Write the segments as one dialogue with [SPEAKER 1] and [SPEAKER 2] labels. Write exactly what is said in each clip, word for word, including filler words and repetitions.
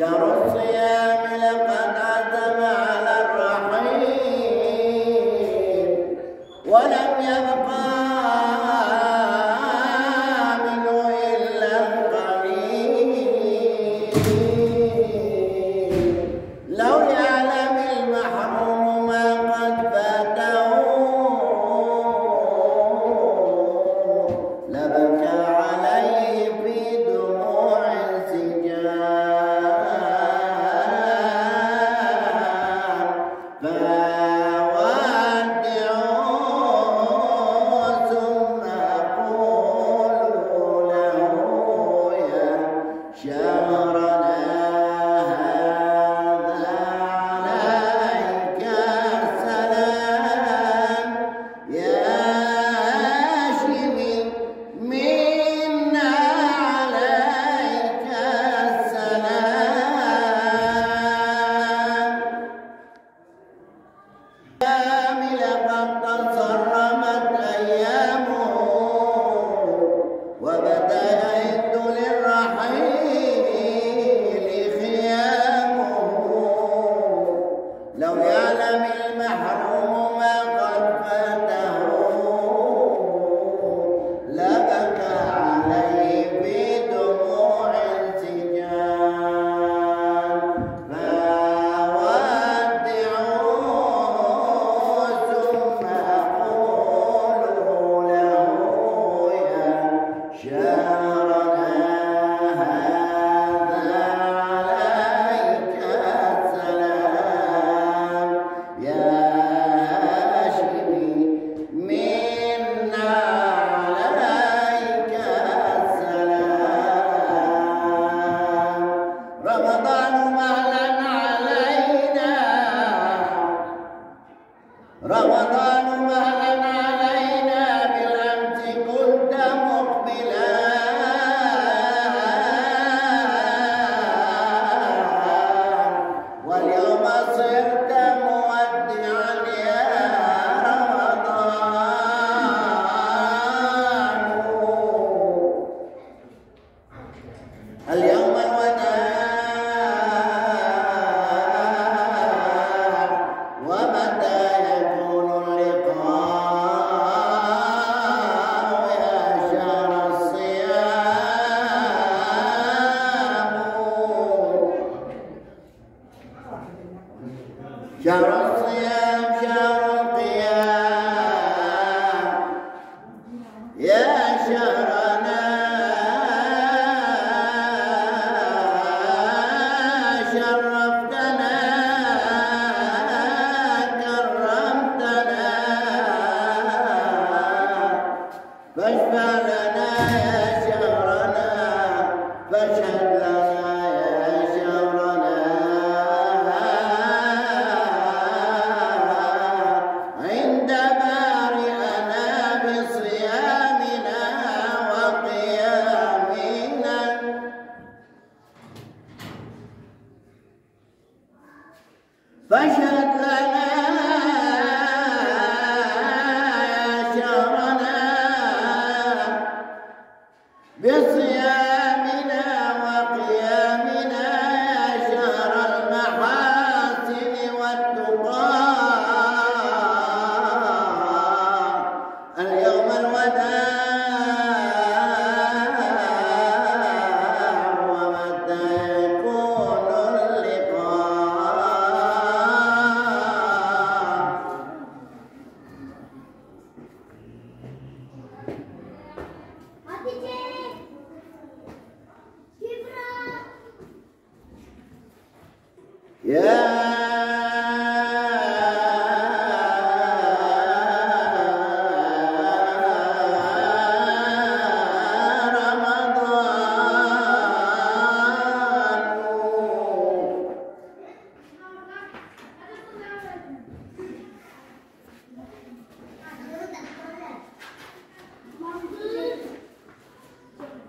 [SPEAKER 1] شهر الصيام لقد عزم على الرحيم ولم يبقى منه إلا القليل. لو يعلم المحروم ما قد فاته لبكى عليه في دموع سجان. فودعوه ثم قولوا له يا شهرنا هذا عليك السلام يا هاشمي منا عليك السلام. لقد تصرمت أيامه وبدا يعد للرحيل خيامه. لو يعلم المحروم ما قد فاته لبكى عليه بدموع سجان. فودعوه ثم قولوا له يا شهرنا هذا عليك السلام يا هاشمي منا عليك السلام. رمضان مهلا علينا رمضان مهلا علينا بالأمس كنت مقبلا واليوم صرت مودعا يا رمضان. اليوم الوداع ومتى يكون اللقاء يا شهر الصيام. شهر الصيام شهر القيام يا شهرنا شرفتنا كرمتنا. فاشفع لنا يا شهرنا فاشهد لنا يا شهرنا عند بارئنا بصيامنا وقيامنا. فاشهد لنا يا شهرنا بصيامنا وقيامنا يا شهر المحاسن والتقى. اليوم الوداع ومتى يكون اللقاء. يا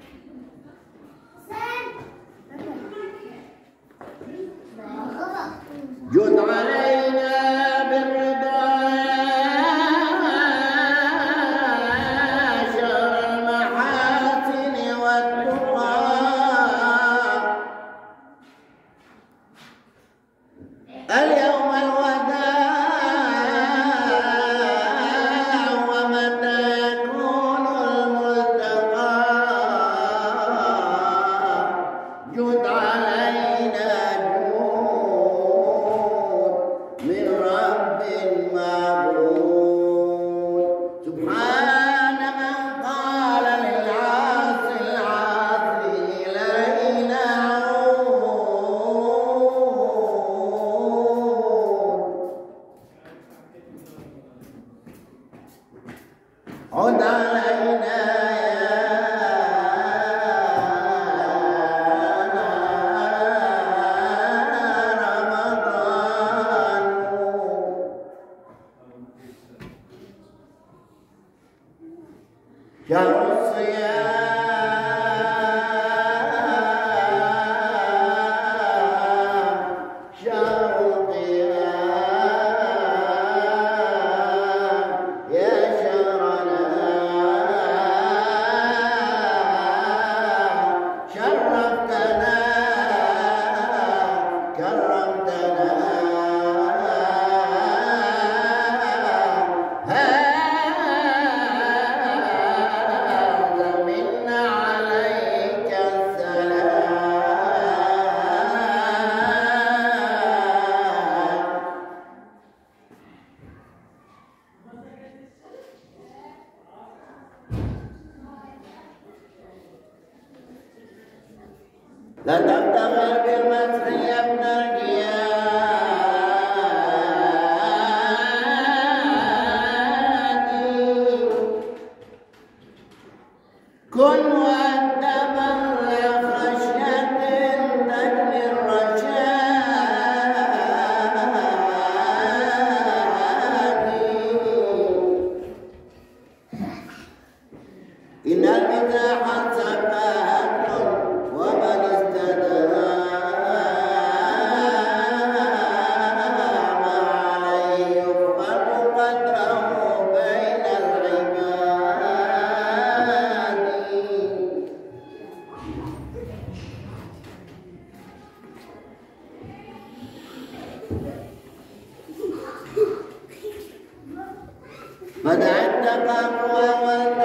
[SPEAKER 1] Sen شرفتنا كرمتنا هذا منا عليك لا تفتخر بالمسح يا ابن الجياد كن وأنت بر خشية تجني الرشاد إن المزاح سفاهة ومن استدام عليه يفهم قدره بين العباد فدع التقوى